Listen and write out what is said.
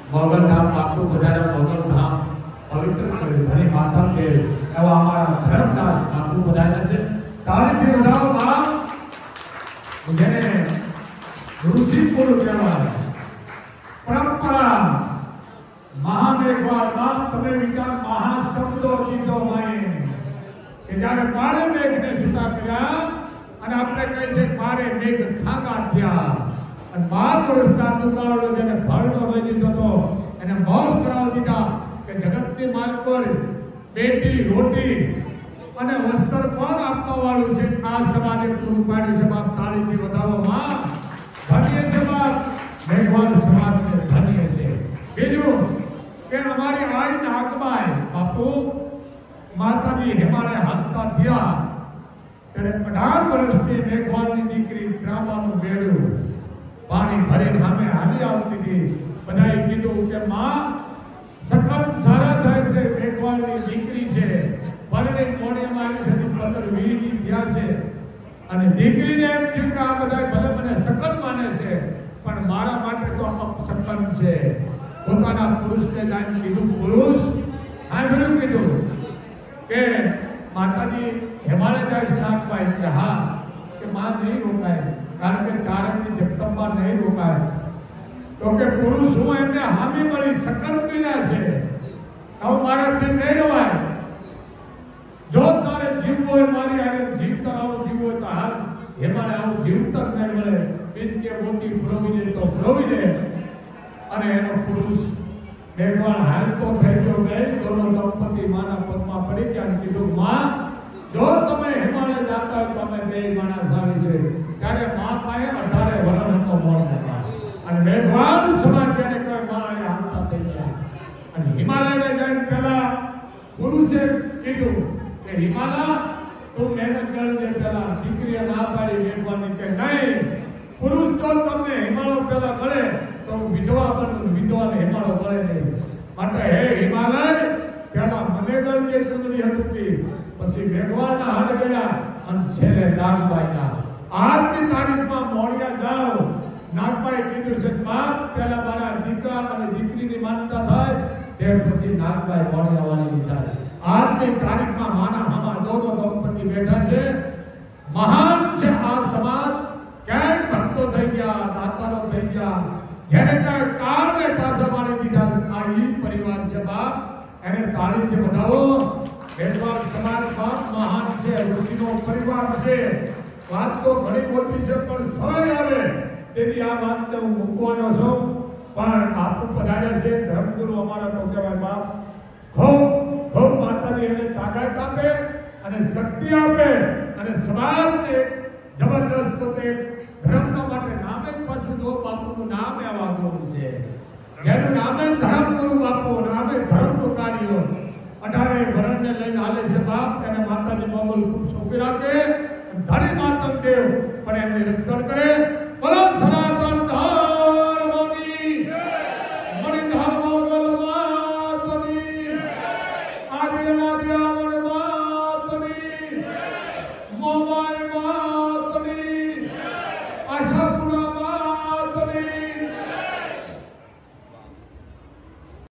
મોગલ ધામ બાપુ બધાને મોગલ ધામ પવિત્ર કરે ધણી માથા કે એવા અમારા ધર્મદાસ બાપુ બધાને છે તાળીથી વધાવો માં જેને ઋષિ પુરુષ કહેવાય પરંપરા મહામેઘવાળ માં તમે વિચાર મહાશબ્દો કીધો માય કે જ્યારે મારે મેઘને છૂટા કર્યા અને આપણે કહે છે મારે મેઘ ખાગા થયા અને 12 વર્ષના દુકાળો જેને ભરડો લઈ દીધો હતો એને મોસ કરાવી દીધા કે જગતની માલકોર બેટી રોટી અને વસ્ત્ર પણ આપવા વાળું છે આ સમાજે પૂરું પાડ્યું છે બાપ તાળીથી વધાવો માં ધન્ય છે બાપ મેઘવાળ સમાજને ધન્ય છે બીજું કે અમારી આઈ નાગબાઈ બાપુ માતાજી હિમાલય હાલતા થયા ત્યારે 18 વર્ષની મેઘવાળની દીકરી ડ્રામાનું બેડું પાણી ભરી સામે હાલી આવતી હતી બધાએ કીધું કે માં સકલ સારા થાય છે મેઘવાળની દીકરી છે પરણે મોણિયામાં આવી છે 15-20 થયા છે અને દીકરીને એમ થયું કે આ બધા ભલે મને સકલ માને છે પણ મારા માટે તો અપસકન છે પોતાના પુરુષને જાઈને કીધું પુરુષ સાંભળ્યું કીધું કે માતાજી હિમાલય જાય છે નાગબાઈ કે હા કે માં નહીં રોકાય કારણ કે ચારણની જગદંબા નહીં રોકાય તો કે પુરુષ હું એમને હામી મળી સકલ પીડા છે હવે મારાથી નહીં રવાય જો તારે જીવવું હોય મારી હારે જીવતર આવું જીવવું હોય તો હાલ હિમાલય આવું જીવતર નહીં મળે બીજ કે મોટી પ્રોવી દે તો પ્રોવી દે અને એનો પુરુષ મેઘવાળ હાલતો થઈ ગયો ગઈ દોનો દંપતી માના પગમાં પડી ગયા અને કીધું માં જો તમે હિમાલય જાતા હોય તો અમે બે માણસ આવી છે ત્યારે માં પાસે 18 વર્ષ હતો મોણ હતા અને મેઘવાળ સમાજ જેને કહે માં અહીંયા હાલતા થઈ ગયા અને હિમાલયને જઈને પહેલા પુરુષે કીધું કે હિમાલય તું મહેનત કરજે પહેલા દીકરીએ ના પાડી મેઘવાળની કે નહીં પુરુષ તો તમને હિમાલય પહેલા મળે તો વિધવા બનવું વિધવાને હિમાલય મળે નહીં માટે હે હિમાલય પહેલા મને ગળજે ચૂંદડી હતી પછી મેઘવાળના હાથ ગયા અને છેલ્લે નાગબાઈના આજની તારીખમાં મોડિયા જાઓ નાગબાઈ કીધું છે બાપ પહેલા મારા દીકરા અને દીકરીની માનતા થાય તે પછી નાગબાઈ મોડિયાવાળી થાય આજની તારીખમાં માના હામા દોનો દંપતી બેઠા છે મહાન છે આ સમાજ ક્યાંય ભક્તો થઈ ગયા દાતારો થઈ ગયા જેને કાંઈ કારણે પાછા મારી દીધા આ ઈ પરિવાર છે બાપ એને તાળીથી વધાવો મેઘવાળ સમાજ બાપ મહાન છે ઋષિનો પરિવાર છે વાત તો ઘણી મોટી છે પણ સમય આવે તેથી આ વાતને હું મૂકવાનો છું પણ આપુ પધાર્યા છે ધર્મગુરુ અમારા તો કહેવાય બાપ ખૂબ ખૂબ માતાજી એને તાકાત આપે અને શક્તિ આપે અને સમાજને જબરદસ્ત પોતે ધર્મના માટે નામે પાછું જો બાપુનું નામ એવા ગુરુ છે જેનું નામે ધર્મગુરુ બાપુ નામે ધર્મનું કાર્ય 18 વર્ષને લઈને હાલે છે બાપ એને માતાજી મોગલ ખૂબ સુખી રાખે ધણી માતમ દેવ પણ એમની રક્ષણ કરે બોલો સનાતન ધર્મની મણિધર મોગલ માતની આદિ